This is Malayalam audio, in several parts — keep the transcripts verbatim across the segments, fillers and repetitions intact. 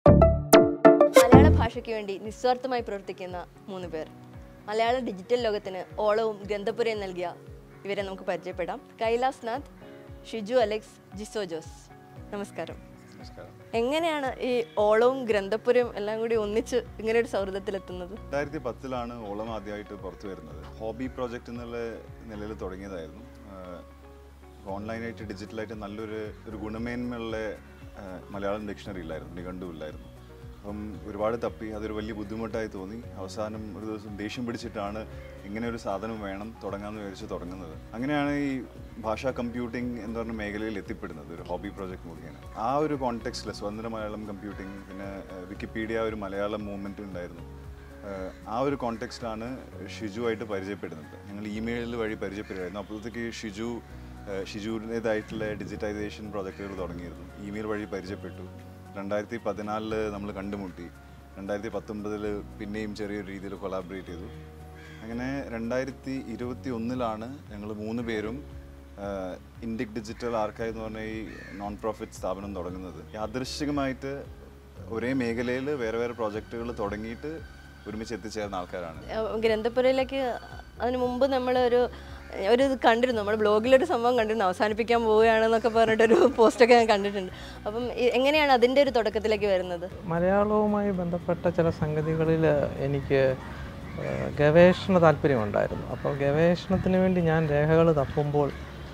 മലയാള ഭാഷയ്ക്ക് വേണ്ടി നിസ്വാർത്ഥമായി പ്രവർത്തിക്കുന്ന മൂന്ന് പേർ. മലയാള ഡിജിറ്റൽ ലോകത്തിന് ഓളവും ഗ്രന്ഥപുരയും നൽകിയ ഇവരെ നമുക്ക് പരിചയപ്പെടാം. Kailas Nath, Shiju Alex, Jiso Jose. നമസ്കാരം. എങ്ങനെയാണ് ഈ ഓളവും ഗ്രന്ഥപുരയും എല്ലാം കൂടി ഒന്നിച്ച് ഇങ്ങനെ ഒരു സൗഹൃദത്തിലെത്തുന്നത്? രണ്ടായിരത്തി പത്തിലാണ് ഓളം ആദ്യമായിട്ട് പുറത്തു വരുന്നത്. ഹോബി പ്രോജക്റ്റ് എന്നുള്ള നിലയിൽ തുടങ്ങിയതായിരുന്നു. ഓൺലൈനായിട്ട് ഡിജിറ്റലായിട്ട് നല്ലൊരു ഒരു ഗുണമേന്മയുള്ള മലയാളം ഡിക്ഷണറി ഇല്ലായിരുന്നു, നിഘണ്ടു ഇല്ലായിരുന്നു. അപ്പം ഒരുപാട് തപ്പി, അതൊരു വലിയ ബുദ്ധിമുട്ടായി തോന്നി. അവസാനം ഒരു ദിവസം ദേഷ്യം പിടിച്ചിട്ടാണ് ഇങ്ങനെ ഒരു സാധനം വേണം തുടങ്ങാമെന്ന് വിചാരിച്ച് തുടങ്ങുന്നത്. അങ്ങനെയാണ് ഈ ഭാഷാ കമ്പ്യൂട്ടിംഗ് എന്ന് പറഞ്ഞ മേഖലയിൽ എത്തിപ്പെടുന്നത്, ഒരു ഹോബി പ്രോജക്റ്റ് മുഖേന. ആ ഒരു കോണ്ടെക്സ്റ്റിൽ സ്വതന്ത്ര മലയാളം കമ്പ്യൂട്ടിംഗ്, പിന്നെ വിക്കിപീഡിയ ഒരു മലയാളം മൂവ്മെൻറ്റ് ഉണ്ടായിരുന്നു. ആ ഒരു കോണ്ടെക്സ്റ്റിലാണ് ഷിജുവായിട്ട് പരിചയപ്പെടുന്നത്. ഞങ്ങൾ ഇമെയിൽ വഴി പരിചയപ്പെടുമായിരുന്നു. അപ്പോഴത്തേക്ക് ഷിജു ഷിജുവിൻ്റേതായിട്ടുള്ള ഡിജിറ്റൈസേഷൻ പ്രോജക്റ്റുകൾ തുടങ്ങിയിരുന്നു. ഇമെയിൽ വഴി പരിചയപ്പെട്ടു. രണ്ടായിരത്തി പതിനാലില് നമ്മൾ കണ്ടുമുട്ടി. രണ്ടായിരത്തി പത്തൊമ്പതിൽ പിന്നെയും ചെറിയൊരു രീതിയിൽ കൊളാബറേറ്റ് ചെയ്തു. അങ്ങനെ രണ്ടായിരത്തി ഇരുപത്തി ഒന്നിലാണ് ഞങ്ങൾ മൂന്ന് പേരും ഇൻഡിക് ഡിജിറ്റൽ ആർക്കൈവ് എന്ന് പറഞ്ഞ ഈ നോൺ പ്രോഫിറ്റ് സ്ഥാപനം തുടങ്ങുന്നത്. യാദൃശ്ചികമായിട്ട് ഒരേ മേഖലയിൽ വേറെ വേറെ പ്രോജക്റ്റുകൾ തുടങ്ങിയിട്ട് ഒരുമിച്ച് എത്തിച്ചേർന്ന ആൾക്കാരാണ്. ഗ്രന്ഥപുരയിലേക്ക് അതിന് മുമ്പ് നമ്മളൊരു ഒരു ഇത് കണ്ടിരുന്നു, നമ്മുടെ ബ്ലോഗിലൊരു സംഭവം കണ്ടിരുന്നു, അവസാനിപ്പിക്കാൻ പോവുകയാണെന്നൊക്കെ പറഞ്ഞിട്ടൊരു പോസ്റ്റൊക്കെ ഞാൻ കണ്ടിട്ടുണ്ട്. അപ്പം എങ്ങനെയാണ് അതിൻ്റെ ഒരു തുടക്കത്തിലേക്ക് വരുന്നത്? മലയാളവുമായി ബന്ധപ്പെട്ട ചില സംഗതികളിൽ എനിക്ക് ഗവേഷണ താല്പര്യമുണ്ടായിരുന്നു. അപ്പോൾ ഗവേഷണത്തിന് വേണ്ടി ഞാൻ രേഖകൾ തപ്പുമ്പോൾ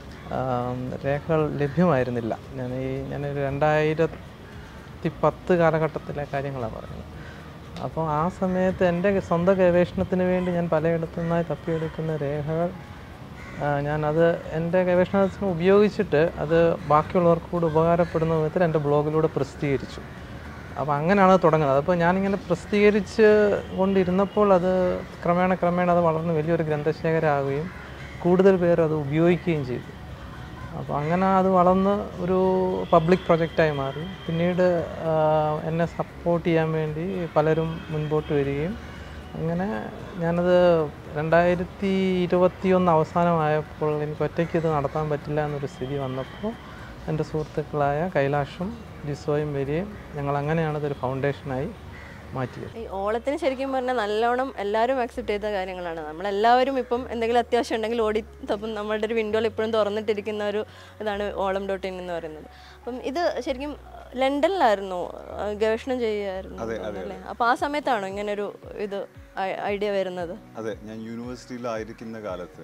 രേഖകൾ ലഭ്യമായിരുന്നില്ല. ഞാൻ ഈ ഞാനൊരു രണ്ടായിരത്തി പത്ത് കാലഘട്ടത്തിലെ കാര്യങ്ങളാണ് പറയുന്നത്. അപ്പോൾ ആ സമയത്ത് എൻ്റെ സ്വന്തം ഗവേഷണത്തിന് വേണ്ടി ഞാൻ പലയിടത്തു നിന്നായി തപ്പിയെടുക്കുന്ന രേഖകൾ ഞാനത് എൻ്റെ ഗവേഷണത്തിന് ഉപയോഗിച്ചിട്ട് അത് ബാക്കിയുള്ളവർക്ക് കൂടി ഉപകാരപ്പെടുന്ന വിധത്തിൽ എൻ്റെ ബ്ലോഗിലൂടെ പ്രസിദ്ധീകരിച്ചു. അപ്പോൾ അങ്ങനെയാണ് തുടങ്ങുന്നത്. അപ്പോൾ ഞാനിങ്ങനെ പ്രസിദ്ധീകരിച്ച് കൊണ്ടിരുന്നപ്പോൾ അത് ക്രമേണ ക്രമേണ അത് വളർന്ന് വലിയൊരു ഗ്രന്ഥശേഖരമാവുകയും കൂടുതൽ പേർ അത് ഉപയോഗിക്കുകയും ചെയ്തു. അപ്പോൾ അങ്ങനെ അത് വളർന്ന് ഒരു പബ്ലിക് പ്രൊജക്റ്റായി മാറി. പിന്നീട് എന്നെ സപ്പോർട്ട് ചെയ്യാൻ വേണ്ടി പലരും മുൻപോട്ട് വരികയും അങ്ങനെ ഞാനത് രണ്ടായിരത്തി ഇരുപത്തിയൊന്ന് അവസാനമായപ്പോൾ എനിക്ക് ഒറ്റയ്ക്ക് ഇത് നടത്താൻ പറ്റില്ല എന്നൊരു സ്ഥിതി വന്നപ്പോൾ എൻ്റെ സുഹൃത്തുക്കളായ കൈലാഷും ജിസോയും വരികയും ഞങ്ങൾ അങ്ങനെയാണ് ഇതൊരു ഫൗണ്ടേഷനായി മാറ്റിയത്. ഈ ഓളത്തിന് ശരിക്കും പറഞ്ഞാൽ നല്ലോണം എല്ലാവരും അക്സെപ്റ്റ് ചെയ്ത കാര്യങ്ങളാണ്. നമ്മളെല്ലാവരും ഇപ്പം എന്തെങ്കിലും അത്യാവശ്യം ഉണ്ടെങ്കിൽ ഓടി തപ്പം നമ്മളുടെ ഒരു വിൻഡോയിൽ ഇപ്പോഴും തുറന്നിട്ടിരിക്കുന്ന ഒരു ഇതാണ് ഓളം ഡോട്ട് ഇൻ എന്ന് പറയുന്നത്. അപ്പം ഇത് ശരിക്കും ലണ്ടനിലായിരുന്നു ഗവേഷണം ചെയ്യുമായിരുന്നു അല്ലേ? അപ്പോൾ ആ സമയത്താണോ ഇങ്ങനൊരു ഇത് ഐഡിയ വരുന്നത്? അതെ, ഞാൻ യൂണിവേഴ്സിറ്റിയിലായിരിക്കുന്ന കാലത്ത്,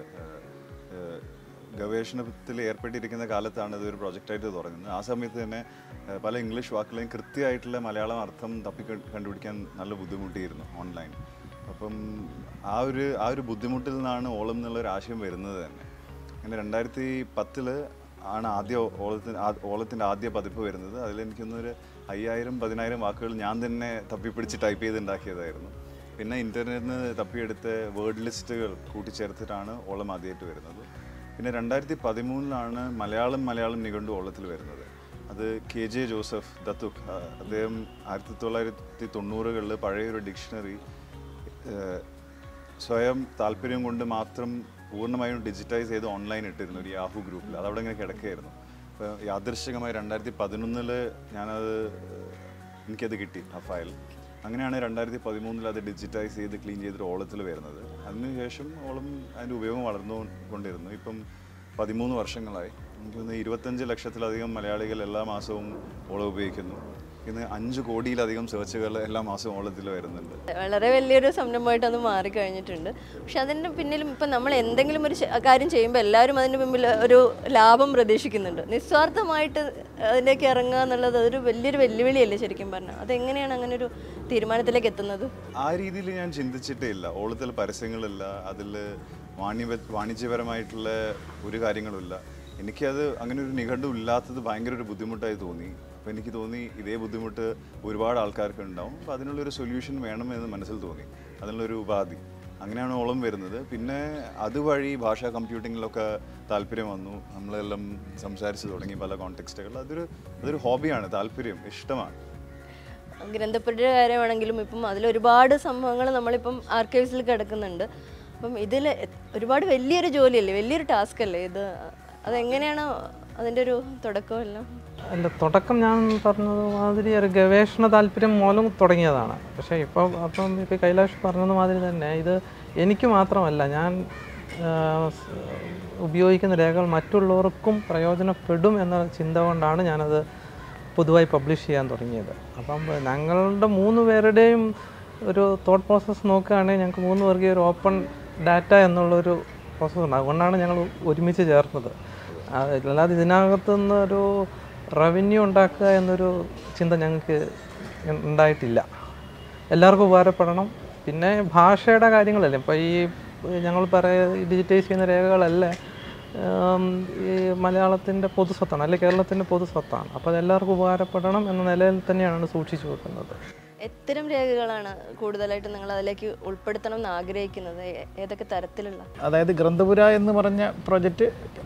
ഗവേഷണത്തിൽ ഏർപ്പെട്ടിരിക്കുന്ന കാലത്താണ് ഇതൊരു പ്രൊജക്റ്റായിട്ട് തുടങ്ങുന്നത്. ആ സമയത്ത് തന്നെ പല ഇംഗ്ലീഷ് വാക്കുകളെയും കൃത്യമായിട്ടുള്ള മലയാളം അർത്ഥം തപ്പി കണ്ടുപിടിക്കാൻ നല്ല ബുദ്ധിമുട്ടിയിരുന്നു ഓൺലൈൻ. അപ്പം ആ ഒരു ആ ഒരു ബുദ്ധിമുട്ടിൽ നിന്നാണ് ഓളം എന്നുള്ളൊരു ആശയം വരുന്നത് തന്നെ. അങ്ങനെ രണ്ടായിരത്തി പത്തിൽ ആണ് ആദ്യ ഓളത്തിന് ഓളത്തിൻ്റെ ആദ്യ പതിപ്പ് വരുന്നത്. അതിലെനിക്കൊന്നൊരു അയ്യായിരം പതിനായിരം വാക്കുകൾ ഞാൻ തന്നെ തപ്പിപ്പിടിച്ച് ടൈപ്പ് ചെയ്ത് ഉണ്ടാക്കിയതായിരുന്നു. പിന്നെ ഇൻ്റർനെറ്റിൽ നിന്ന് തപ്പിയെടുത്ത് വേർഡ് ലിസ്റ്റുകൾ കൂട്ടിച്ചേർത്തിട്ടാണ് ഓളം ആദ്യമായിട്ട് വരുന്നത്. പിന്നെ രണ്ടായിരത്തി പതിമൂന്നിലാണ് മലയാളം മലയാളം നിഘണ്ടു ഓളത്തിൽ വരുന്നത്. അത് കെ ജെ ജോസഫ് ദത്തുക്, അദ്ദേഹം ആയിരത്തി തൊള്ളായിരത്തി തൊണ്ണൂറുകളിൽ പഴയൊരു ഡിക്ഷണറി സ്വയം താല്പര്യം കൊണ്ട് മാത്രം പൂർണ്ണമായും ഡിജിറ്റൈസ് ചെയ്ത് ഓൺലൈൻ ഇട്ടിരുന്നു ഒരു യാഹു ഗ്രൂപ്പിൽ. അതവിടെ ഇങ്ങനെ കിടക്കുകയായിരുന്നു. അപ്പോൾ യാദൃശ്ചികമായി രണ്ടായിരത്തി പതിനൊന്നിൽ ഞാനത് എനിക്കത് കിട്ടി, ആ ഫയൽ. അങ്ങനെയാണ് രണ്ടായിരത്തി പതിമൂന്നിൽ അത് ഡിജിറ്റൈസ് ചെയ്ത് ക്ലീൻ ചെയ്തിട്ട് ഓളത്തിൽ വരുന്നത്. അതിനുശേഷം ഓളം അതിൻ്റെ ഉപയോഗം വളർന്നുകൊണ്ടിരുന്നു. ഇപ്പം പതിമൂന്ന് വർഷങ്ങളായി. എനിക്കൊന്ന് ഇരുപത്തഞ്ച് ലക്ഷത്തിലധികം മലയാളികൾ എല്ലാ മാസവും ഓളം ഉപയോഗിക്കുന്നു. ഇന്ന് അഞ്ച് കോടിയിലധികം സെർച്ചുകൾ എല്ലാ മാസവും ഓളത്തിൽ വരുന്നുണ്ട്. വളരെ വലിയൊരു സംരംഭമായിട്ട് അത് മാറിക്കഴിഞ്ഞിട്ടുണ്ട്. പക്ഷെ അതിൻ്റെ പിന്നിലും ഇപ്പം നമ്മൾ എന്തെങ്കിലും ഒരു കാര്യം ചെയ്യുമ്പോൾ എല്ലാവരും അതിൻ്റെ മുമ്പിൽ ഒരു ലാഭം പ്രതീക്ഷിക്കുന്നുണ്ട്. നിസ്വാർത്ഥമായിട്ട് അതിലേക്ക് ഇറങ്ങുക എന്നുള്ളത് അതൊരു വലിയൊരു വെല്ലുവിളിയല്ലേ ശരിക്കും പറഞ്ഞാൽ? അതെങ്ങനെയാണ് അങ്ങനെ ഒരു തീരുമാനത്തിലേക്ക് എത്തുന്നത്? ആ രീതിയിൽ ഞാൻ ചിന്തിച്ചിട്ടേ ഇല്ല. ഓളത്തിൽ പരസ്യങ്ങളില്ല, അതിൽ വാണി വാണിജ്യപരമായിട്ടുള്ള ഒരു കാര്യങ്ങളുമില്ല. എനിക്കത് അങ്ങനെ ഒരു നിഘണ്ടു ഇല്ലാത്തത് ഭയങ്കര ഒരു ബുദ്ധിമുട്ടായി തോന്നി. അപ്പോൾ എനിക്ക് തോന്നി ഇതേ ബുദ്ധിമുട്ട് ഒരുപാട് ആൾക്കാർക്ക് ഉണ്ടാവും. അപ്പോൾ അതിനുള്ളൊരു സൊല്യൂഷൻ വേണമെന്ന് മനസ്സിൽ തോന്നി, അതിനുള്ളൊരു ഉപാധി. അങ്ങനെയാണ് ഓളം വരുന്നത്. പിന്നെ അതുവഴി ഭാഷാ കമ്പ്യൂട്ടിങ്ങിലൊക്കെ താല്പര്യം വന്നു. നമ്മളെല്ലാം സംസാരിച്ച് തുടങ്ങി പല കോണ്ടെക്സ്റ്റുകൾ. അതൊരു അതൊരു ഹോബിയാണ്, താല്പര്യം, ഇഷ്ടമാണ്. ഗ്രന്ഥപുരയുടെ കാര്യമാണെങ്കിലും ഇപ്പം അതിലൊരുപാട് സംഭവങ്ങൾ നമ്മളിപ്പം ആർക്കൈവ്സിൽ കിടക്കുന്നുണ്ട്. അപ്പം ഇതിൽ ഒരുപാട് വലിയൊരു ജോലിയല്ലേ, വലിയൊരു ടാസ്ക് അല്ലേ ഇത്? അതെങ്ങനെയാണ് അതിൻ്റെ ഒരു തുടക്കമെല്ലാം? അല്ല, തുടക്കം ഞാൻ പറഞ്ഞത് മാതിരി ഒരു ഗവേഷണ താല്പര്യം മൂലം തുടങ്ങിയതാണ്. പക്ഷേ ഇപ്പോൾ അപ്പം ഇപ്പോൾ കൈലാഷ് പറഞ്ഞത് മാതിരി തന്നെ ഇത് എനിക്ക് മാത്രമല്ല, ഞാൻ ഉപയോഗിക്കുന്ന രേഖകൾ മറ്റുള്ളവർക്കും പ്രയോജനപ്പെടും എന്ന ചിന്ത കൊണ്ടാണ് ഞാനത് പൊതുവായി പബ്ലിഷ് ചെയ്യാൻ തുടങ്ങിയത്. അപ്പം ഞങ്ങളുടെ മൂന്ന് പേരുടെയും ഒരു തോട്ട് പ്രോസസ്സ് നോക്കുകയാണെങ്കിൽ ഞങ്ങൾക്ക് മൂന്ന് പേർക്ക് ഒരു ഓപ്പൺ ഡാറ്റ എന്നുള്ളൊരു പ്രോസസ്സുണ്ട്. അതുകൊണ്ടാണ് ഞങ്ങൾ ഒരുമിച്ച് ചേർന്നത്. അല്ലാതെ ഇതിനകത്തുനിന്നൊരു റവന്യൂ ഉണ്ടാക്കുക എന്നൊരു ചിന്ത ഞങ്ങൾക്ക് ഉണ്ടായിട്ടില്ല. എല്ലാവർക്കും ഉപകാരപ്പെടണം. പിന്നെ ഭാഷയുടെ കാര്യങ്ങളല്ലേ, ഇപ്പോൾ ഈ ഞങ്ങൾ പറയുക ഡിജിറ്റൈസ് ചെയ്യുന്ന രേഖകളല്ലേ ഈ മലയാളത്തിൻ്റെ പൊതുസ്വത്താണ്, അല്ലെങ്കിൽ കേരളത്തിൻ്റെ പൊതുസ്വത്താണ്. അപ്പോൾ അതെല്ലാവർക്കും ഉപകാരപ്പെടണം എന്ന നിലയിൽ തന്നെയാണ് സൂക്ഷിച്ചു വെക്കുന്നത്. എത്തരം രേഖകളാണ് കൂടുതലായിട്ട് നിങ്ങൾ അതിലേക്ക് ഉൾപ്പെടുത്തണം എന്ന് ആഗ്രഹിക്കുന്നത്? ഏതൊക്കെ തരത്തിലുള്ള? അതായത് ഗ്രന്ഥപുര എന്ന് പറഞ്ഞ പ്രോജക്റ്റ്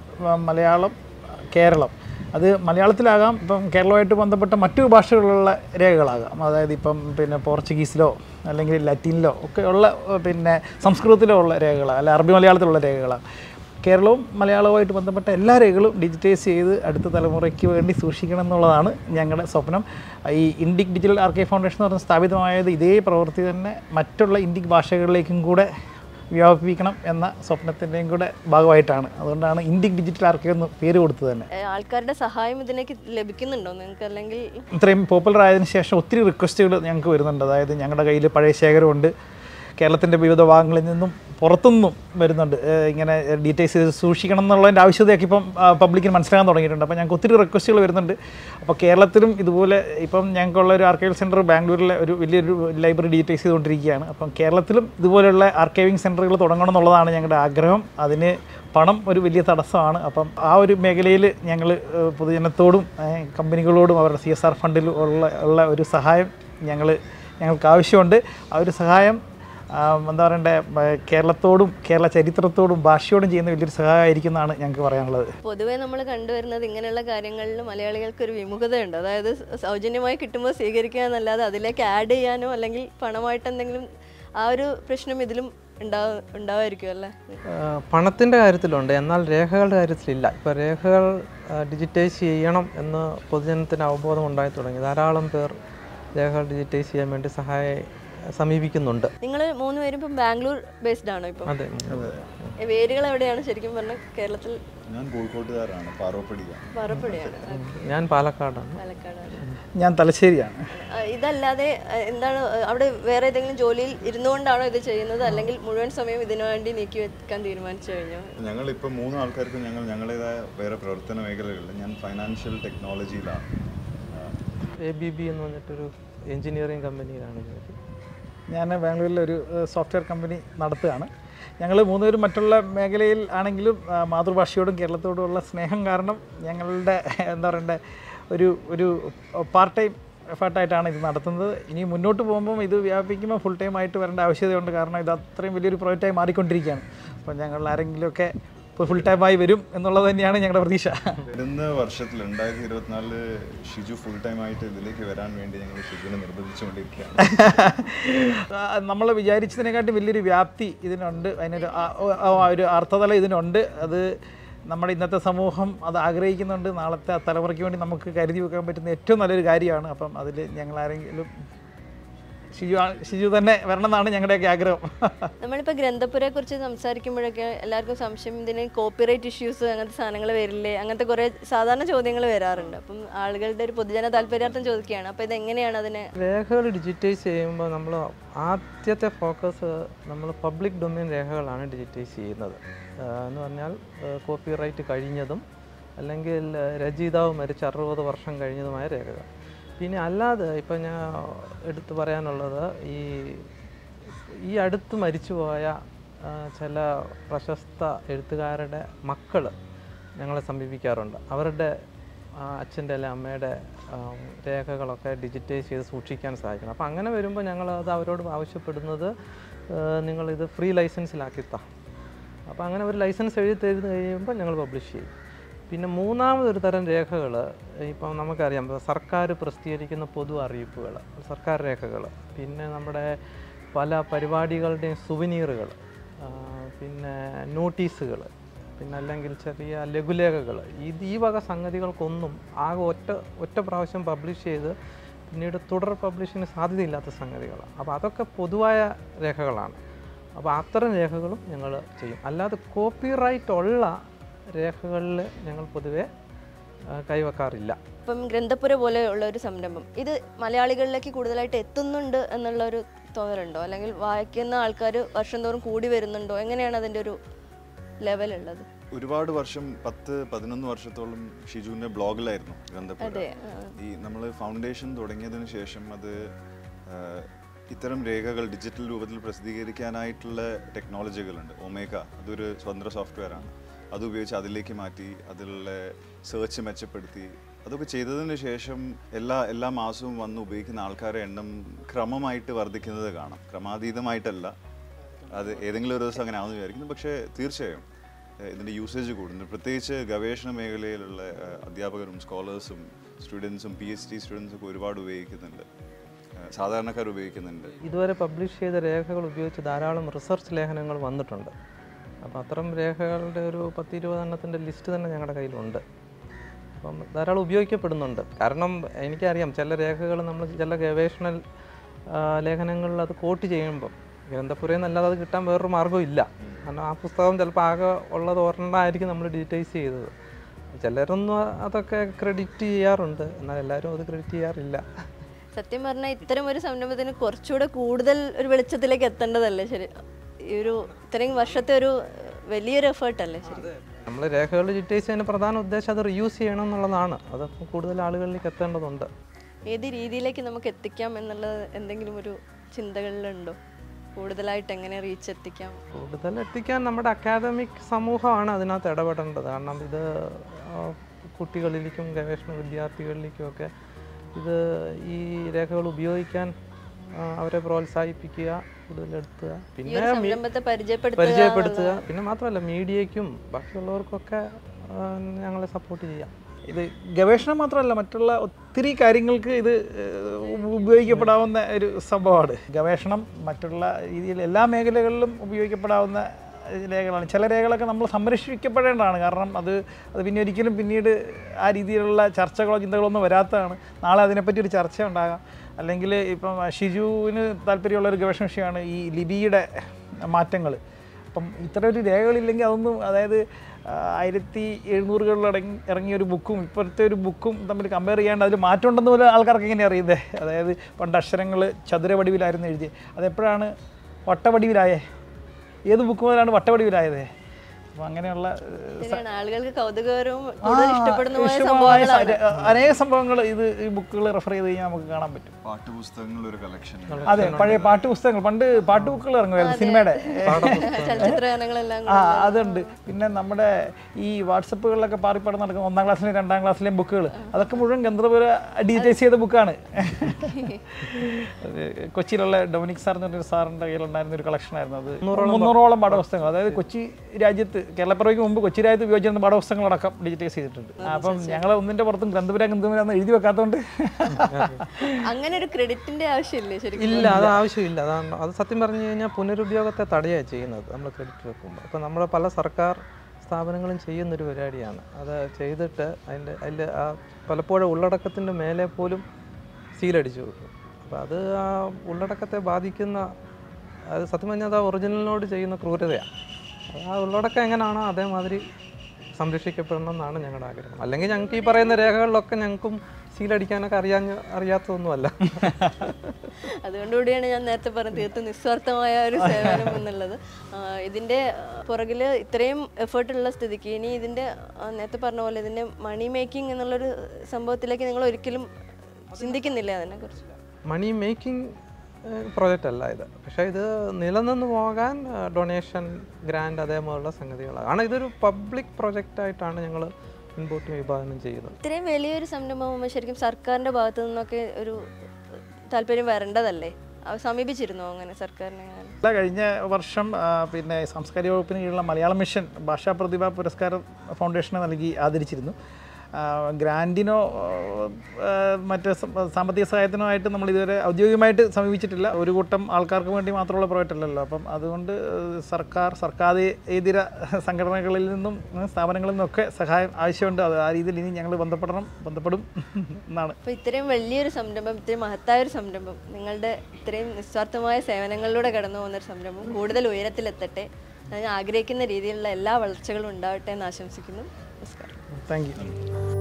മലയാളം, കേരളം, അത് മലയാളത്തിലാകാം, ഇപ്പം കേരളമായിട്ട് ബന്ധപ്പെട്ട മറ്റു ഭാഷകളിലുള്ള രേഖകളാകാം. അതായത് ഇപ്പം പിന്നെ പോർച്ചുഗീസിലോ അല്ലെങ്കിൽ ലത്തീനിലോ ഒക്കെ ഉള്ള, പിന്നെ സംസ്കൃതത്തിലോ ഉള്ള രേഖകളാണ്, അല്ല അറബി മലയാളത്തിലുള്ള രേഖകളാണ്. കേരളവും മലയാളവുമായിട്ട് ബന്ധപ്പെട്ട എല്ലാ രേഖകളും ഡിജിറ്റൈസ് ചെയ്ത് അടുത്ത തലമുറയ്ക്ക് വേണ്ടി സൂക്ഷിക്കണം എന്നുള്ളതാണ് ഞങ്ങളുടെ സ്വപ്നം. ഈ ഇൻഡിക് ഡിജിറ്റൽ ആർക്കൈവ് ഫൗണ്ടേഷൻ എന്ന് പറഞ്ഞ സ്ഥാപിതമായത് ഇതേ പ്രവൃത്തി തന്നെ മറ്റുള്ള ഇൻഡിക് ഭാഷകളിലേക്കും കൂടെ വ്യാപിപ്പിക്കണം എന്ന സ്വപ്നത്തിൻ്റെയും കൂടെ ഭാഗമായിട്ടാണ്. അതുകൊണ്ടാണ് ഇൻഡിക് ഡിജിറ്റൽ ആർക്കൈവ് എന്ന് പേര് കൊടുത്തത് തന്നെ. ആൾക്കാരുടെ സഹായം ഇതിലേക്ക് ലഭിക്കുന്നുണ്ടോ നിങ്ങൾക്ക്? അല്ലെങ്കിൽ ഇത്രയും പോപ്പുലർ ആയതിനു ശേഷം ഒത്തിരി റിക്വസ്റ്റുകൾ ഞങ്ങൾക്ക് വരുന്നുണ്ട്. അതായത് ഞങ്ങളുടെ കയ്യിൽ പഴയ ശേഖരമുണ്ട്, കേരളത്തിൻ്റെ വിവിധ ഭാഗങ്ങളിൽ നിന്നും പുറത്തുനിന്നും വരുന്നുണ്ട്. ഇങ്ങനെ ഡീറ്റെയിൽസ് ചെയ്ത് സൂക്ഷിക്കണം എന്നുള്ളതിൻ്റെ ആവശ്യതയൊക്കെ ഇപ്പം പബ്ലിക്കിന് മനസ്സിലാക്കാൻ തുടങ്ങിയിട്ടുണ്ട്. അപ്പോൾ ഞങ്ങൾക്ക് ഒത്തിരി റിക്വസ്റ്റുകൾ വരുന്നുണ്ട്. അപ്പോൾ കേരളത്തിലും ഇതുപോലെ ഇപ്പം ഞങ്ങൾക്കുള്ള ഒരു ആർക്കൈവ് സെൻറ്റർ ബാംഗ്ലൂരിലെ ഒരു വലിയൊരു ലൈബ്രറി ഡിജിറ്റൈസ് ചെയ്തുകൊണ്ടിരിക്കുകയാണ്. അപ്പം കേരളത്തിലും ഇതുപോലെയുള്ള ആർക്കൈവിംഗ് സെൻറ്ററുകൾ തുടങ്ങണം എന്നുള്ളതാണ് ഞങ്ങളുടെ ആഗ്രഹം. അതിന് പണം ഒരു വലിയ തടസ്സമാണ്. അപ്പം ആ ഒരു മേഖലയിൽ ഞങ്ങൾ പൊതുജനത്തോടും കമ്പനികളോടും അവരുടെ സി എസ് ആർ ഫണ്ടിൽ ഉള്ള ഉള്ള ഒരു സഹായം ഞങ്ങൾ ഞങ്ങൾക്ക് ആവശ്യമുണ്ട്. ആ ഒരു സഹായം എന്താ പറയണ്ടേ, കേരളത്തോടും കേരള ചരിത്രത്തോടും ഭാഷയോടും ചെയ്യുന്ന വലിയൊരു സഹായമായിരിക്കും എന്നാണ് ഞങ്ങൾക്ക് പറയാനുള്ളത്. പൊതുവേ നമ്മൾ കണ്ടുവരുന്നത് ഇങ്ങനെയുള്ള കാര്യങ്ങളിൽ മലയാളികൾക്ക് ഒരു വിമുഖതയുണ്ട്. അതായത് സൗജന്യമായി കിട്ടുമ്പോൾ സ്വീകരിക്കുക എന്നല്ലാതെ അതിലേക്ക് ആഡ് ചെയ്യാനോ അല്ലെങ്കിൽ പണമായിട്ട് എന്തെങ്കിലും ആ ഒരു പ്രശ്നം ഇതിലും ഉണ്ടാവും ഉണ്ടാവുമായിരിക്കും അല്ലേ? പണത്തിൻ്റെ കാര്യത്തിലുണ്ട്, എന്നാൽ രേഖകളുടെ കാര്യത്തിലില്ല. ഇപ്പോൾ രേഖകൾ ഡിജിറ്റൈസ് ചെയ്യണം എന്ന് പൊതുജനത്തിന് അവബോധം ഉണ്ടായി തുടങ്ങി. ധാരാളം പേർ രേഖകൾ ഡിജിറ്റൈസ് ചെയ്യാൻ വേണ്ടി സഹായ സമീപിക്കുന്നുണ്ട്. നിങ്ങൾ മൂന്ന് പേരും ഇപ്പം ബാംഗ്ലൂർ ബേസ്ഡ് ആണോ ഇപ്പം? അതെ. വേരുകൾ എവിടെയാണ് ശരിക്കും പറഞ്ഞാൽ കേരളത്തിൽ? ഞാൻ കോഴിക്കോട്ടുകാരാണ്, പാറോപ്പടിയാണ്. പാറോപ്പടിയാണ്. ഞാൻ പാലക്കാടാണ്. പാലക്കാടാണ്. ഞാൻ തലശ്ശേരിയാണ്. ഇതല്ലാതെ എന്താണ് അവിടെ വേറെ ഏതെങ്കിലും ജോലിയിൽ ഇരുന്നുകൊണ്ടാണോ ഇത് ചെയ്യുന്നത്, അല്ലെങ്കിൽ മുഴുവൻ സമയം ഇതിനു വേണ്ടി നീക്കി വെക്കാൻ തീരുമാനിച്ചു കഴിഞ്ഞോ? ഞങ്ങൾ ഇപ്പോൾ മൂന്ന് ആൾക്കാർക്കും ഞങ്ങൾ ഞങ്ങളുടേതായ വേറെ പ്രവർത്തന മേഖലകളിൽ, ഞാൻ ഫൈനാൻഷ്യൽ ടെക്നോളജിയിലാണ്. എ ബി ബി എന്ന് പറഞ്ഞിട്ടൊരു എഞ്ചിനീയറിംഗ് കമ്പനിയിലാണ് ജോലി. ഞാൻ ബാംഗ്ലൂരിലൊരു സോഫ്റ്റ്വെയർ കമ്പനി നടത്തുകയാണ്. ഞങ്ങൾ മൂന്നുപേരും മറ്റുള്ള മേഖലയിൽ ആണെങ്കിലും മാതൃഭാഷയോടും കേരളത്തോടുമുള്ള സ്നേഹം കാരണം ഞങ്ങളുടെ എന്താ പറയണ്ടേ ഒരു ഒരു പാർട്ട് ടൈം എഫേർട്ടായിട്ടാണ് ഇത് നടത്തുന്നത്. ഇനി മുന്നോട്ട് പോകുമ്പം ഇത് വ്യാപിക്കുമ്പോൾ ഫുൾ ടൈം ആയിട്ട് വരേണ്ട ആവശ്യതയുണ്ട്. കാരണം ഇത് അത്രയും വലിയൊരു പ്രോജക്റ്റായി മാറിക്കൊണ്ടിരിക്കുകയാണ്. അപ്പോൾ ഞങ്ങൾ ആരെങ്കിലുമൊക്കെ ഇപ്പോൾ ഫുൾ ടൈമായി വരും എന്നുള്ളത് തന്നെയാണ് ഞങ്ങളുടെ പ്രതീക്ഷ. വരുന്ന വർഷത്തിൽ രണ്ടായിരത്തി ഇരുപത്തിനാലില് ഷിജു ഫുൾ ടൈം ആയിട്ട് ഇതിലേക്ക് വരാൻ വേണ്ടി ഞങ്ങൾ ഷിജുവിനെ നിർബന്ധിച്ചുകൊണ്ടിരിക്കുകയാണ്. നമ്മൾ വിചാരിച്ചതിനെക്കാട്ടും വലിയൊരു വ്യാപ്തി ഇതിനുണ്ട്, അതിനൊരു ഒരു അർത്ഥതല ഇതിനുണ്ട്. അത് നമ്മുടെ ഇന്നത്തെ സമൂഹം അത് ആഗ്രഹിക്കുന്നുണ്ട്. നാളത്തെ തലമുറയ്ക്ക് വേണ്ടി നമുക്ക് കരുതി വെക്കാൻ പറ്റുന്ന ഏറ്റവും നല്ലൊരു കാര്യമാണ്. അപ്പം അതിൽ ഞങ്ങളാരെങ്കിലും ഷിജു ഷിജു തന്നെ വരണം എന്നാണ് ഞങ്ങളുടെയൊക്കെ ആഗ്രഹം. നമ്മളിപ്പോൾ ഗ്രന്ഥപുരയെ കുറിച്ച് സംസാരിക്കുമ്പോഴൊക്കെ എല്ലാവർക്കും സംശയം ഇതിന് കോപ്പിറൈറ്റ് ഇഷ്യൂസ് അങ്ങനത്തെ സാധനങ്ങൾ വരില്ലേ, അങ്ങനത്തെ കുറേ സാധാരണ ചോദ്യങ്ങൾ വരാറുണ്ട്. അപ്പം ആളുകളുടെ ഒരു പൊതുജന താല്പര്യാർത്ഥം ചോദിക്കുകയാണ്. അപ്പോൾ ഇതെങ്ങനെയാണ് അതിനെ? രേഖകൾ ഡിജിറ്റൈസ് ചെയ്യുമ്പോൾ നമ്മൾ ആദ്യത്തെ ഫോക്കസ് നമ്മൾ പബ്ലിക് ഡൊമൈൻ രേഖകളാണ് ഡിജിറ്റൈസ് ചെയ്യുന്നത്. എന്ന് പറഞ്ഞാൽ കോപ്പിറൈറ്റ് കഴിഞ്ഞതും അല്ലെങ്കിൽ രചയിതാവ് മരിച്ച് അറുപത് വർഷം കഴിഞ്ഞതുമായ രേഖകൾ. പിന്നെ അല്ലാതെ ഇപ്പം ഞാൻ എടുത്തു പറയാനുള്ളത്, ഈ ഈ അടുത്ത് മരിച്ചുപോയ ചില പ്രശസ്ത എഴുത്തുകാരുടെ മക്കൾ ഞങ്ങളെ സമീപിക്കാറുണ്ട്. അവരുടെ അച്ഛൻ്റെ അല്ലെ അമ്മയുടെ രേഖകളൊക്കെ ഡിജിറ്റൈസ് ചെയ്ത് സൂക്ഷിക്കാൻ സാധിക്കണം. അപ്പോൾ അങ്ങനെ വരുമ്പോൾ ഞങ്ങളത് അവരോട് ആവശ്യപ്പെടുന്നത്, നിങ്ങളിത് ഫ്രീ ലൈസൻസിലാക്കിത്താ. അപ്പോൾ അങ്ങനെ ഒരു ലൈസൻസ് എഴുതി തരുന്ന കഴിയുമ്പോൾ ഞങ്ങൾ പബ്ലിഷ് ചെയ്യും. പിന്നെ മൂന്നാമതൊരു തരം രേഖകൾ, ഇപ്പം നമുക്കറിയാം സർക്കാർ പ്രസിദ്ധീകരിക്കുന്ന പൊതു അറിയിപ്പുകൾ, സർക്കാർ രേഖകൾ, പിന്നെ നമ്മുടെ പല പരിപാടികളുടെയും സുവനീറുകൾ, പിന്നെ നോട്ടീസുകൾ, പിന്നെ അല്ലെങ്കിൽ ചെറിയ ലഘുലേഖകൾ, ഇത് ഈ വക സംഗതികൾക്കൊന്നും ആകെ ഒറ്റ ഒറ്റ പ്രാവശ്യം പബ്ലിഷ് ചെയ്ത് പിന്നീട് തുടർ പബ്ലിഷിന് സാധ്യതയില്ലാത്ത സംഗതികളാണ്. അപ്പോൾ അതൊക്കെ പൊതുവായ രേഖകളാണ്. അപ്പോൾ അത്തരം രേഖകളും ഞങ്ങൾ ചെയ്യും. അല്ലാതെ കോപ്പിറൈറ്റ് ഉള്ള രേഖകളിൽ ഞങ്ങൾ പൊതുവെ കൈവെക്കാറില്ല. ഇപ്പം ഗ്രന്ഥപുര പോലെയുള്ള ഒരു സംരംഭം ഇത് മലയാളികളിലേക്ക് കൂടുതലായിട്ട് എത്തുന്നുണ്ട് എന്നുള്ള ഒരു തോന്നലുണ്ടോ, അല്ലെങ്കിൽ വായിക്കുന്ന ആൾക്കാർ വർഷം തോറും കൂടി വരുന്നുണ്ടോ? എങ്ങനെയാണ് അതിൻ്റെ ഒരു ലെവലുള്ളത്? ഒരുപാട് വർഷം, പത്ത് പതിനൊന്ന് വർഷത്തോളം ഷിജുവിൻ്റെ ബ്ലോഗിലായിരുന്നു ഗ്രന്ഥപുര. ഈ നമ്മൾ ഫൗണ്ടേഷൻ തുടങ്ങിയതിന് ശേഷം അത് ഇത്തരം രേഖകൾ ഡിജിറ്റൽ രൂപത്തിൽ പ്രസിദ്ധീകരിക്കാനായിട്ടുള്ള ടെക്നോളജികളുണ്ട്. ഒമേഗ അതൊരു സ്വതന്ത്ര സോഫ്റ്റ്വെയർ ആണ്. അത് ഉപയോഗിച്ച് അതിലേക്ക് മാറ്റി അതിലുള്ള സെർച്ച് മെച്ചപ്പെടുത്തി അതൊക്കെ ചെയ്തതിന് ശേഷം എല്ലാ എല്ലാ മാസവും വന്ന് ഉപയോഗിക്കുന്ന ആൾക്കാരുടെ എണ്ണം ക്രമമായിട്ട് വർദ്ധിക്കുന്നത് കാണാം. ക്രമാതീതമായിട്ടല്ല, അത് ഏതെങ്കിലും ഒരു ദിവസം അങ്ങനെ ആണെന്ന് വിചാരിക്കുന്നു. പക്ഷേ തീർച്ചയായും ഇതിൻ്റെ യൂസേജ് കൂടുന്നു. പ്രത്യേകിച്ച് ഗവേഷണ മേഖലയിലുള്ള അധ്യാപകരും സ്കോളേഴ്സും സ്റ്റുഡൻസും പി എച്ച് ഡി സ്റ്റുഡൻസും ഒക്കെ ഒരുപാട് ഉപയോഗിക്കുന്നുണ്ട്, സാധാരണക്കാർ ഉപയോഗിക്കുന്നുണ്ട്. ഇതുവരെ പബ്ലിഷ് ചെയ്ത രേഖകൾ ഉപയോഗിച്ച് ധാരാളം റിസർച്ച് ലേഖനങ്ങൾ വന്നിട്ടുണ്ട്. അപ്പോൾ അത്തരം രേഖകളുടെ ഒരു പത്ത് ഇരുപതെണ്ണത്തിൻ്റെ ലിസ്റ്റ് തന്നെ ഞങ്ങളുടെ കയ്യിലുണ്ട്. അപ്പം ധാരാളം ഉപയോഗിക്കപ്പെടുന്നുണ്ട്. കാരണം എനിക്കറിയാം ചില രേഖകൾ നമ്മൾ ചില ഗവേഷണ ലേഖനങ്ങളിൽ അത് കോട്ട് ചെയ്യുമ്പം ഗ്രന്ഥപുരയിൽ നിന്നല്ലാതെ അത് കിട്ടാൻ വേറൊരു മാർഗ്ഗവും ഇല്ല. കാരണം ആ പുസ്തകം ചിലപ്പോൾ ആകെ ഉള്ളത് ഒരെണ്ണമായിരിക്കും നമ്മൾ ഡീറ്റെയിൽസ് ചെയ്തത്. ചിലരൊന്നും അതൊക്കെ ക്രെഡിറ്റ് ചെയ്യാറുണ്ട്, എന്നാൽ എല്ലാവരും അത് ക്രെഡിറ്റ് ചെയ്യാറില്ല. സത്യം പറഞ്ഞാൽ ഇത്തരം ഒരു സംരംഭത്തിന് കുറച്ചുകൂടെ കൂടുതൽ ഒരു വെളിച്ചത്തിലേക്ക് എത്തേണ്ടതല്ലേ ശരി? ഈ ഒരു ഇത്രയും വർഷത്തെ ഒരു വലിയൊരു എഫേർട്ടല്ലേ ശരി? നമ്മൾ രേഖകൾ ഡിറ്റെയിൽസ് ചെയ്യുന്ന പ്രധാന ഉദ്ദേശം അത് റീയൂസ് ചെയ്യണം എന്നുള്ളതാണ്. അത് കൂടുതൽ ആളുകളിലേക്ക് എത്തേണ്ടതുണ്ട്. ഏത് രീതിയിലേക്ക് നമുക്ക് എത്തിക്കാം എന്നുള്ളത് എന്തെങ്കിലും ഒരു ചിന്തകളിലുണ്ടോ? കൂടുതലായിട്ട് എങ്ങനെ റീച്ച് എത്തിക്കാം? കൂടുതൽ എത്തിക്കാൻ നമ്മുടെ അക്കാദമിക് സമൂഹമാണ് അതിനകത്ത് ഇടപെടേണ്ടത്. കാരണം ഇത് കുട്ടികളിലേക്കും ഗവേഷണ വിദ്യാർത്ഥികളിലേക്കും ഒക്കെ ഇത് ഈ രേഖകൾ ഉപയോഗിക്കാൻ അവരെ പ്രോത്സാഹിപ്പിക്കുക, കൂടുതലെടുത്തുക, പിന്നെ പരിചയപ്പെടുത്തുക. പിന്നെ മാത്രമല്ല മീഡിയയ്ക്കും ബാക്കിയുള്ളവർക്കൊക്കെ ഞങ്ങളെ സപ്പോർട്ട് ചെയ്യാം. ഇത് ഗവേഷണം മാത്രമല്ല, മറ്റുള്ള ഒത്തിരി കാര്യങ്ങൾക്ക് ഇത് ഉപയോഗിക്കപ്പെടാവുന്ന ഒരു സംഭവമാണ്. ഗവേഷണം മറ്റുള്ള രീതിയിൽ എല്ലാ മേഖലകളിലും ഉപയോഗിക്കപ്പെടാവുന്ന രേഖകളാണ്. ചില രേഖകളൊക്കെ നമ്മൾ സംരക്ഷിക്കപ്പെടേണ്ടതാണ്. കാരണം അത് അത് പിന്നെ ഒരിക്കലും പിന്നീട് ആ രീതിയിലുള്ള ചർച്ചകളോ ചിന്തകളോ ഒന്നും വരാത്തതാണ്. നാളെ അതിനെപ്പറ്റി ഒരു ചർച്ച ഉണ്ടാകാം. അല്ലെങ്കിൽ ഇപ്പം ഷിജുവിന് താല്പര്യമുള്ളൊരു ഗവേഷണ വിഷയമാണ് ഈ ലിപിയുടെ മാറ്റങ്ങൾ. അപ്പം ഇത്തരം ഒരു രേഖകളില്ലെങ്കിൽ അതൊന്നും, അതായത് ആയിരത്തി എഴുന്നൂറുകളിൽ ഇറങ്ങി ഇറങ്ങിയ ഒരു ബുക്കും ഇപ്പോഴത്തെ ഒരു ബുക്കും തമ്മിൽ കമ്പയർ ചെയ്യാണ്ട് അതിൽ മാറ്റം ഉണ്ടെന്ന് പോലെ ആൾക്കാർക്ക് എങ്ങനെ അറിയുന്നത്? അതായത് പണ്ട് അക്ഷരങ്ങൾ ചതുരവടിവിലായിരുന്നു എഴുതിയത്, അതെപ്പോഴാണ് വട്ടവടിവിലായേ? ഏത് ബുക്ക് മുതലാണ് വട്ടവടിവിലായത്? അപ്പോൾ അങ്ങനെയുള്ള ആളുകൾക്ക് കൗതുകകരവും ഇഷ്ടപ്പെടുന്ന അനേക സംഭവങ്ങൾ ഇത് ഈ ബുക്കുകൾ റെഫർ ചെയ്ത് കഴിഞ്ഞാൽ നമുക്ക് കാണാൻ പറ്റും. പാട്ടുപുസ്തകങ്ങളുടെ ഒരു കളക്ഷൻ. അതെ, പഴയ പാട്ടുപുസ്തകങ്ങൾ, പണ്ട് പാട്ടുബുക്കുകൾ ഇറങ്ങുമായിരുന്നു സിനിമയുടെ. ആ അതുണ്ട്. പിന്നെ നമ്മുടെ ഈ വാട്സപ്പുകളിലൊക്കെ പാറിപ്പാട് നടക്കുന്ന ഒന്നാം ക്ലാസ്സിലെയും രണ്ടാം ക്ലാസ്സിലെയും ബുക്കുകൾ, അതൊക്കെ മുഴുവൻ ഗന്ധർവ്വര ഡിജിറ്റൈസ് ചെയ്ത ബുക്കാണ്. കൊച്ചിയിലുള്ള ഡൊമിനിക് സാർ എന്ന് പറഞ്ഞൊരു സാറിൻ്റെ കയ്യിലുണ്ടായിരുന്ന ഒരു കളക്ഷനായിരുന്നു അത്. മുന്നൂറോളം പാഠപുസ്തകങ്ങൾ, അതായത് കൊച്ചി രാജ്യത്ത് കേരളപ്പിറവിക്ക് മുമ്പ് കൊച്ചി രാജ്യത്ത് ഉപയോഗിച്ചിരുന്ന പാഠപുസ്തകങ്ങളടക്കം ഡിജിറ്റൈസ് ചെയ്തിട്ടുണ്ട്. അപ്പം ഞങ്ങൾ ഒന്നിന്റെ പുറത്തും ഗ്രന്ഥപുര ഗ്രന്ഥപുര എഴുതി വെക്കാത്തതുകൊണ്ട് അങ്ങനെ ഒരു ക്രെഡിറ്റിന്റെ ആവശ്യമില്ലേ? ശരിക്കും ഇല്ല, അത് ആവശ്യമില്ല. അതാണ് അത് സത്യം പറഞ്ഞു കഴിഞ്ഞാൽ പുനരുപയോഗത്തെ തടയുകയാണ് ചെയ്യുന്നത് നമ്മൾ ക്രെഡിറ്റ് വെക്കുമ്പോൾ. അപ്പോൾ നമ്മൾ പല സർക്കാർ സ്ഥാപനങ്ങളും ചെയ്യുന്നൊരു പരിപാടിയാണ്. അത് ചെയ്തിട്ട് അതിൻ്റെ അതിൽ ആ പലപ്പോഴും ഉള്ളടക്കത്തിൻ്റെ മേലെ പോലും സീലടിച്ചു വെക്കും. അപ്പോൾ അത് ആ ഉള്ളടക്കത്തെ ബാധിക്കുന്ന, അത് സത്യം പറഞ്ഞാൽ അത് ആ ഒറിജിനലിനോട് ചെയ്യുന്ന ക്രൂരതയാണ്. ആ ഉള്ളടക്കം എങ്ങനെയാണോ അതേമാതിരി സംരക്ഷിക്കപ്പെടണം എന്നാണ് ഞങ്ങളുടെ ആഗ്രഹം. അല്ലെങ്കിൽ ഞങ്ങൾക്ക് ഈ പറയുന്ന രേഖകളിലൊക്കെ ഞങ്ങൾക്കും സീലടിക്കാനൊക്കെ അറിയാൻ അറിയാത്തതൊന്നുമല്ല. അതുകൊണ്ടുകൂടിയാണ് ഞാൻ നേരത്തെ പറഞ്ഞത് തീർത്തും നിസ്വാർത്ഥമായ ഒരു സേവനം എന്നുള്ളത്. ഇതിൻ്റെ പുറകിൽ ഇത്രയും എഫേർട്ടുള്ള സ്ഥിതിക്ക് ഇനി ഇതിൻ്റെ നേരത്തെ പറഞ്ഞ പോലെ ഇതിൻ്റെ മണി മേക്കിംഗ് എന്നുള്ളൊരു സംഭവത്തിലേക്ക് നിങ്ങൾ ഒരിക്കലും ചിന്തിക്കുന്നില്ല അതിനെക്കുറിച്ച്? മണി മേക്കിംഗ് പ്രോജക്റ്റ് അല്ല ഇത്. പക്ഷേ ഇത് നിലനിന്ന് പോകാൻ ഡൊണേഷൻ, ഗ്രാൻഡ് അതേപോലുള്ള സംഗതികളാണ്. കാരണം ഇതൊരു പബ്ലിക് പ്രൊജക്റ്റായിട്ടാണ് ഞങ്ങൾ മുൻപോട്ട് വിഭാവനം ചെയ്യുന്നത്. ഇത്രയും വലിയൊരു സംരംഭം ശരിക്കും സർക്കാരിൻ്റെ ഭാഗത്തു നിന്നൊക്കെ ഒരു താല്പര്യം വരേണ്ടതല്ലേ? സമീപിച്ചിരുന്നോ അങ്ങനെ സർക്കാരിനെ? കഴിഞ്ഞ വർഷം പിന്നെ സാംസ്കാരിക വകുപ്പിന് കീഴിലുള്ള മലയാളം മിഷൻ ഭാഷാ പ്രതിഭാ പുരസ്കാരം ഫൗണ്ടേഷന് നൽകി ആദരിച്ചിരുന്നു. ഗ്രാൻറ്റിനോ മറ്റ് സാമ്പത്തിക സഹായത്തിനോ ആയിട്ട് നമ്മൾ ഇതുവരെ ഔദ്യോഗികമായിട്ട് സമീപിച്ചിട്ടില്ല. ഒരു കൂട്ടം ആൾക്കാർക്ക് വേണ്ടി മാത്രമുള്ള പ്രോജക്റ്റ് അല്ലല്ലോ. അപ്പം അതുകൊണ്ട് സർക്കാർ സർക്കാരേതര സംഘടനകളിൽ നിന്നും സ്ഥാപനങ്ങളിൽ നിന്നൊക്കെ സഹായം ആവശ്യമുണ്ട്. അത് ആ രീതിയിൽ ഇനി ഞങ്ങൾ ബന്ധപ്പെടണം ബന്ധപ്പെടും എന്നാണ്. അപ്പോൾ ഇത്രയും വലിയൊരു സംരംഭം, ഇത്രയും മഹത്തായ ഒരു സംരംഭം, നിങ്ങളുടെ ഇത്രയും നിസ്വാർത്ഥമായ സേവനങ്ങളിലൂടെ കടന്നു പോകുന്നൊരു സംരംഭം കൂടുതൽ ഉയരത്തിലെത്തട്ടെ, ഞാൻ ആഗ്രഹിക്കുന്ന രീതിയിലുള്ള എല്ലാ വളർച്ചകളും ഉണ്ടാവട്ടെ എന്ന് ആശംസിക്കുന്നു. നമസ്കാരം. Thank U.